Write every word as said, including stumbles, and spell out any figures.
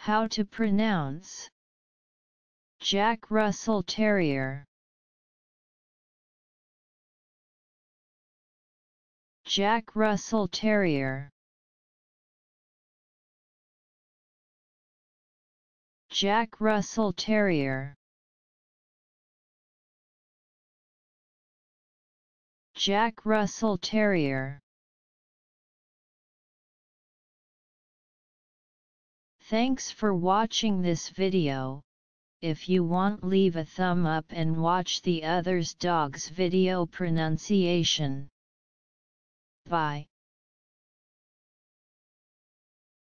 How to pronounce Jack Russell Terrier. Jack Russell Terrier. Jack Russell Terrier. Jack Russell Terrier. Thanks for watching this video. If you want, leave a thumb up and watch the others dogs video pronunciation. Bye.